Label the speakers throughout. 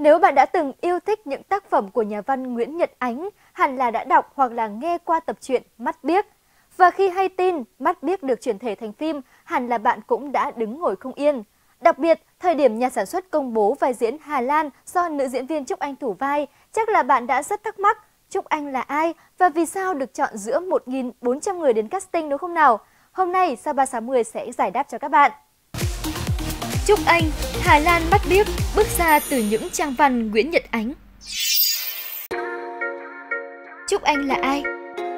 Speaker 1: Nếu bạn đã từng yêu thích những tác phẩm của nhà văn Nguyễn Nhật Ánh, hẳn là đã đọc hoặc là nghe qua tập truyện Mắt Biếc. Và khi hay tin Mắt Biếc được chuyển thể thành phim, hẳn là bạn cũng đã đứng ngồi không yên. Đặc biệt, thời điểm nhà sản xuất công bố vai diễn Hà Lan do nữ diễn viên Trúc Anh thủ vai, chắc là bạn đã rất thắc mắc Trúc Anh là ai và vì sao được chọn giữa 1.400 người đến casting, đúng không nào? Hôm nay, Sao 360 sẽ giải đáp cho các bạn. Trúc Anh, Hà Lan Mắt Biếc, bước ra từ những trang văn Nguyễn Nhật Ánh. Trúc Anh là ai?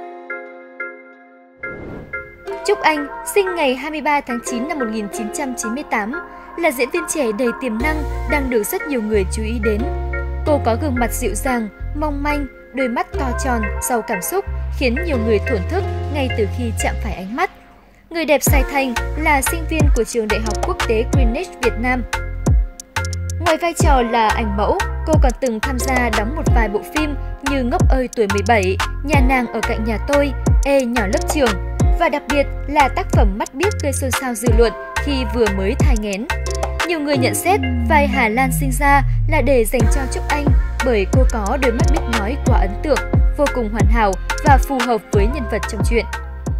Speaker 1: Trúc Anh sinh ngày 23 tháng 9 năm 1998, là diễn viên trẻ đầy tiềm năng đang được rất nhiều người chú ý đến. Cô có gương mặt dịu dàng, mong manh, đôi mắt to tròn, giàu cảm xúc, khiến nhiều người thổn thức ngay từ khi chạm phải ánh mắt. Người đẹp Sài Thành là sinh viên của trường Đại học Quốc tế Greenwich, Việt Nam. Ngoài vai trò là ảnh mẫu, cô còn từng tham gia đóng một vài bộ phim như Ngốc ơi tuổi 17, Nhà nàng ở cạnh nhà tôi, Ê nhỏ lớp trường, và đặc biệt là tác phẩm Mắt Biếc gây xôn xao dư luận khi vừa mới thai nghén. Nhiều người nhận xét vai Hà Lan sinh ra là để dành cho Trúc Anh bởi cô có đôi mắt biết nói quá ấn tượng, vô cùng hoàn hảo và phù hợp với nhân vật trong truyện.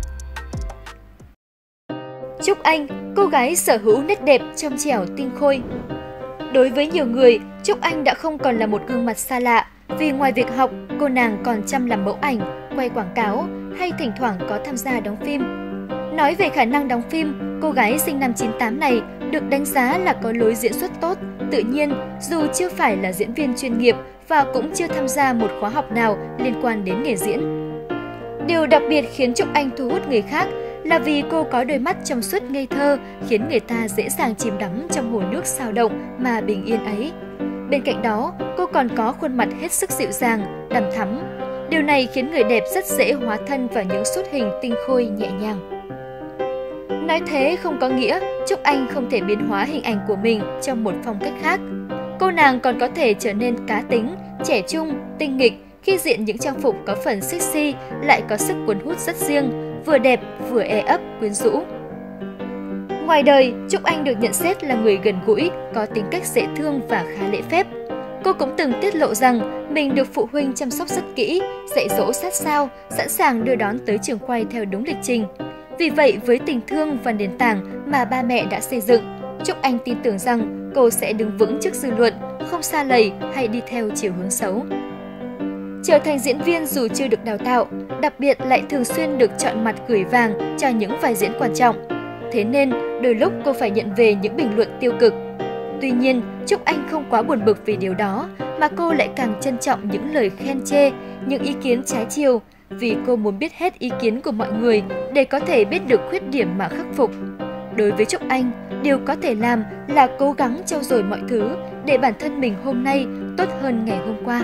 Speaker 1: Trúc Anh, cô gái sở hữu nét đẹp trong trẻo tinh khôi. Đối với nhiều người, Trúc Anh đã không còn là một gương mặt xa lạ, vì ngoài việc học, cô nàng còn chăm làm mẫu ảnh, quay quảng cáo hay thỉnh thoảng có tham gia đóng phim. Nói về khả năng đóng phim, cô gái sinh năm 98 này được đánh giá là có lối diễn xuất tốt, tự nhiên, dù chưa phải là diễn viên chuyên nghiệp và cũng chưa tham gia một khóa học nào liên quan đến nghề diễn. Điều đặc biệt khiến Trúc Anh thu hút người khác là vì cô có đôi mắt trong suốt ngây thơ, khiến người ta dễ dàng chìm đắm trong hồ nước sao động mà bình yên ấy. Bên cạnh đó, cô còn có khuôn mặt hết sức dịu dàng, đằm thắm. Điều này khiến người đẹp rất dễ hóa thân vào những shoot hình tinh khôi nhẹ nhàng. Nói thế không có nghĩa Trúc Anh không thể biến hóa hình ảnh của mình trong một phong cách khác. Cô nàng còn có thể trở nên cá tính, trẻ trung, tinh nghịch khi diện những trang phục có phần sexy, lại có sức cuốn hút rất riêng, vừa đẹp vừa e ấp quyến rũ. Ngoài đời, Trúc Anh được nhận xét là người gần gũi, có tính cách dễ thương và khá lễ phép. Cô cũng từng tiết lộ rằng mình được phụ huynh chăm sóc rất kỹ, dạy dỗ sát sao, sẵn sàng đưa đón tới trường quay theo đúng lịch trình. Vì vậy, với tình thương và nền tảng mà ba mẹ đã xây dựng, Trúc Anh tin tưởng rằng cô sẽ đứng vững trước dư luận, không sa lầy hay đi theo chiều hướng xấu. Trở thành diễn viên dù chưa được đào tạo, đặc biệt lại thường xuyên được chọn mặt gửi vàng cho những vai diễn quan trọng. Thế nên, đôi lúc cô phải nhận về những bình luận tiêu cực. Tuy nhiên, Trúc Anh không quá buồn bực vì điều đó, mà cô lại càng trân trọng những lời khen chê, những ý kiến trái chiều, vì cô muốn biết hết ý kiến của mọi người để có thể biết được khuyết điểm mà khắc phục. Đối với Trúc Anh, điều có thể làm là cố gắng trau dồi mọi thứ để bản thân mình hôm nay tốt hơn ngày hôm qua.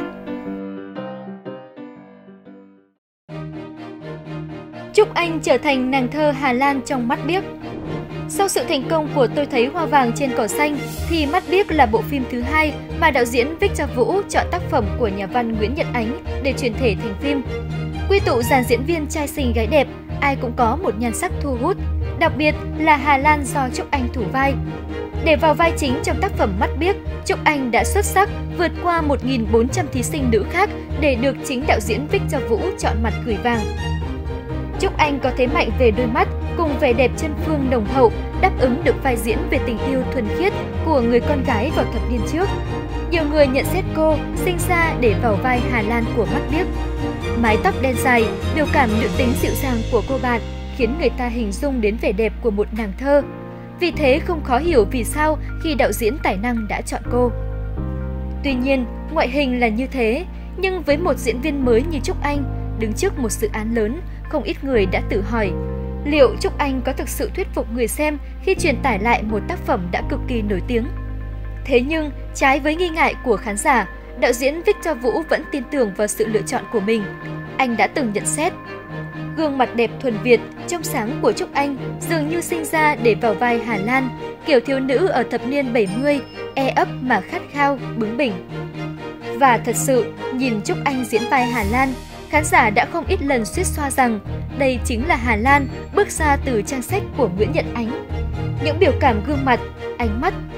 Speaker 1: Trúc Anh trở thành nàng thơ Hà Lan trong Mắt Biếc. Sau sự thành công của Tôi thấy hoa vàng trên cỏ xanh, thì Mắt Biếc là bộ phim thứ hai mà đạo diễn Victor Vũ chọn tác phẩm của nhà văn Nguyễn Nhật Ánh để chuyển thể thành phim. Quy tụ dàn diễn viên trai xinh gái đẹp, ai cũng có một nhan sắc thu hút, đặc biệt là Hà Lan do Trúc Anh thủ vai. Để vào vai chính trong tác phẩm Mắt Biếc, Trúc Anh đã xuất sắc vượt qua 1.400 thí sinh nữ khác để được chính đạo diễn Victor Vũ chọn mặt gửi vàng. Trúc Anh có thế mạnh về đôi mắt cùng vẻ đẹp chân phương nồng hậu, đáp ứng được vai diễn về tình yêu thuần khiết của người con gái vào thập niên trước. Nhiều người nhận xét cô sinh ra để vào vai Hà Lan của Mắt Biếc. Mái tóc đen dài, biểu cảm nữ tính dịu dàng của cô bạn khiến người ta hình dung đến vẻ đẹp của một nàng thơ. Vì thế không khó hiểu vì sao khi đạo diễn tài năng đã chọn cô. Tuy nhiên, ngoại hình là như thế, nhưng với một diễn viên mới như Trúc Anh, đứng trước một dự án lớn, không ít người đã tự hỏi liệu Trúc Anh có thực sự thuyết phục người xem khi truyền tải lại một tác phẩm đã cực kỳ nổi tiếng. Thế nhưng, trái với nghi ngại của khán giả, đạo diễn Victor Vũ vẫn tin tưởng vào sự lựa chọn của mình. Anh đã từng nhận xét, gương mặt đẹp thuần Việt, trong sáng của Trúc Anh dường như sinh ra để vào vai Hà Lan, kiểu thiếu nữ ở thập niên 70, e ấp mà khát khao, bướng bỉnh. Và thật sự, nhìn Trúc Anh diễn vai Hà Lan, khán giả đã không ít lần suýt xoa rằng đây chính là Hà Lan bước ra từ trang sách của Nguyễn Nhật Ánh. Những biểu cảm gương mặt, ánh mắt,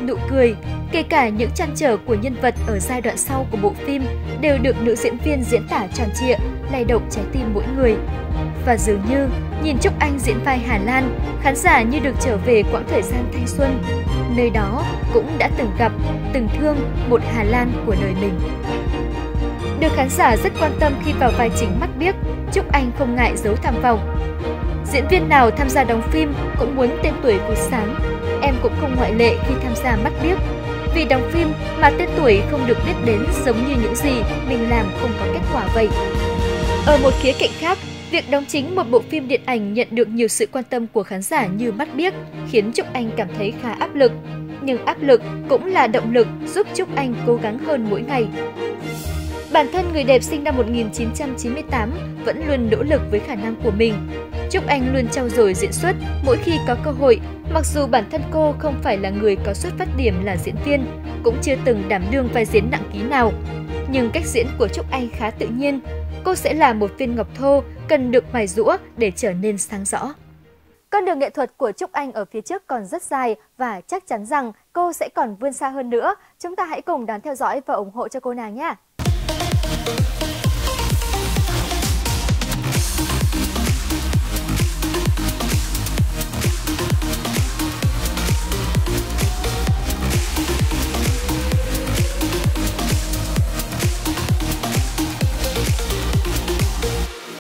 Speaker 1: nụ cười, kể cả những trăn trở của nhân vật ở giai đoạn sau của bộ phim đều được nữ diễn viên diễn tả tròn trịa, lay động trái tim mỗi người. Và dường như, nhìn Trúc Anh diễn vai Hà Lan, khán giả như được trở về quãng thời gian thanh xuân. Nơi đó cũng đã từng gặp, từng thương một Hà Lan của đời mình. Được khán giả rất quan tâm khi vào vai chính mắt biếc, Trúc Anh không ngại giấu tham vọng. Diễn viên nào tham gia đóng phim cũng muốn tên tuổi vụt sáng. Em cũng không ngoại lệ khi tham gia mắt biếc. Vì đóng phim mà tên tuổi không được biết đến giống như những gì mình làm không có kết quả vậy. Ở một khía cạnh khác, việc đóng chính một bộ phim điện ảnh nhận được nhiều sự quan tâm của khán giả như mắt biếc khiến Trúc Anh cảm thấy khá áp lực. Nhưng áp lực cũng là động lực giúp Trúc Anh cố gắng hơn mỗi ngày. Bản thân người đẹp sinh năm 1998 vẫn luôn nỗ lực với khả năng của mình. Trúc Anh luôn trau dồi diễn xuất mỗi khi có cơ hội, mặc dù bản thân cô không phải là người có xuất phát điểm là diễn viên, cũng chưa từng đảm đương vai diễn nặng ký nào. Nhưng cách diễn của Trúc Anh khá tự nhiên. Cô sẽ là một viên ngọc thô, cần được mài giũa để trở nên sáng rõ. Con đường nghệ thuật của Trúc Anh ở phía trước còn rất dài và chắc chắn rằng cô sẽ còn vươn xa hơn nữa. Chúng ta hãy cùng đón theo dõi và ủng hộ cho cô nàng nhé!